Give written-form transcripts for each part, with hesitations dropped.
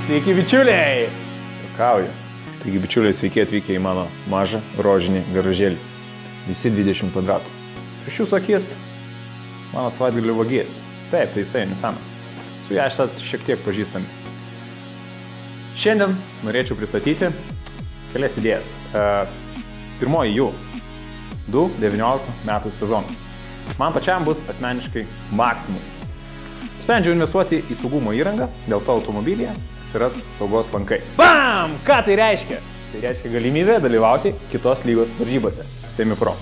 Sveiki, bičiuliai! Juokauju. Taigi, bičiuliai, sveiki atvykę į mano mažą rožinį garažėlį. Visi 20 kvadratų. Prieš jūsų akis mano savaitgalių vagijas. Taip, tai jisai nesenas. Su ją esat šiek tiek pažįstami. Šiandien norėčiau pristatyti kelias idėjas. Pirmoji jų – 2019 metų sezonas. Man pačiam bus asmeniškai maksimum. Sprendžiau investuoti į saugumo įrangą, dėl to automobilyje atsiras saugos lankai. Bam! Ką tai reiškia? Tai reiškia galimybę dalyvauti kitos lygos varžybose. Semi-pro.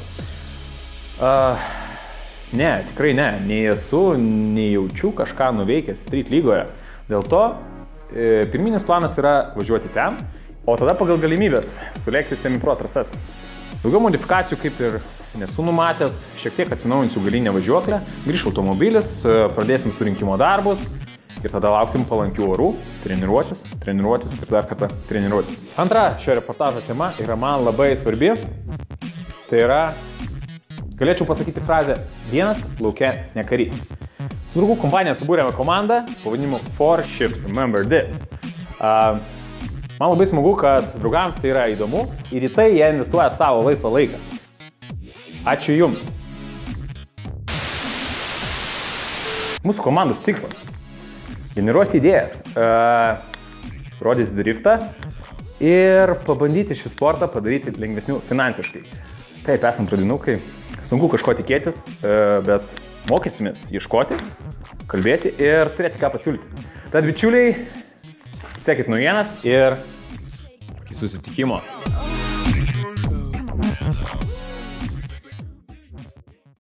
Ne, tikrai ne. Nei esu, nei jaučiu kažką nuveikęs street lygoje. Dėl to pirminis planas yra važiuoti ten, o tada pagal galimybės sulėkti semi-pro trasas. Daugiau modifikacijų kaip ir nesu numatęs, šiek tiek atsinaujinsiu galinę važiuoklę, grįš automobilis, pradėsim surinkimo darbus ir tada lauksim palankių orų, treniruotis ir dar kartą treniruotis. Antra šio reportažo tema yra man labai svarbi. Tai yra, galėčiau pasakyti frazę, vienas lauke ne karys. Su draugų kompanija subūrėme komandą, pavadinimu 4Shift, remember this. Man labai smagu, kad draugams tai yra įdomu ir į tai jie investuoja savo laisvą laiką. Ačiū Jums. Mūsų komandos tikslas – generuoti idėjas, rodyti driftą ir pabandyti šį sportą padaryti lengvesnių finansiškai. Taip, esam pradinukai, sunku kažko tikėtis, bet mokysimės ieškoti, kalbėti ir turėti ką pasiūlyti. Tad bičiuliai, sekit naujienas ir iki susitikimo.